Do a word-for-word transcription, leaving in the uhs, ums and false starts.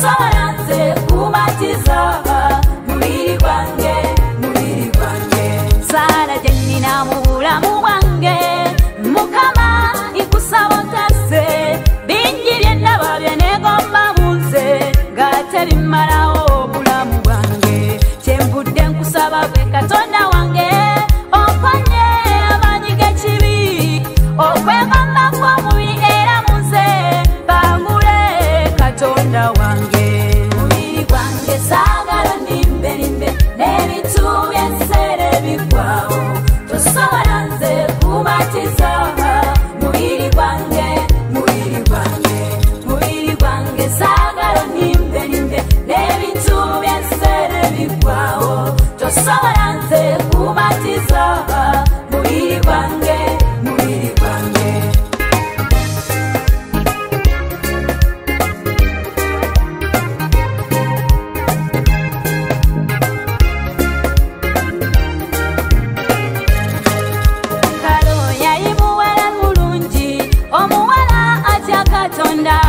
tosobola nze kubatiza mubiri gwange mubiri gwange sala jenina mu bulamu bwange mukama ikusaba otase bingi byendaba byenegomba munze nga tebimalawo obulamu bwange kyembudde nkusaba gwe Katonda wange oponye amaanyi g'ekibi okwegomba kw'omubi era muze bangule Katonda wange mubiri gwange saagala nimbe nimbe n'ebintu by'enseera ebigwawo tosobola nze kubatiza mubiri gwange mubiri gwange mubiri gwange saagala nimbe nimbe n'ebintu by'enseera ebigwawo tosobola nze kubatiza mubiri gwange mubiri gwange Katonda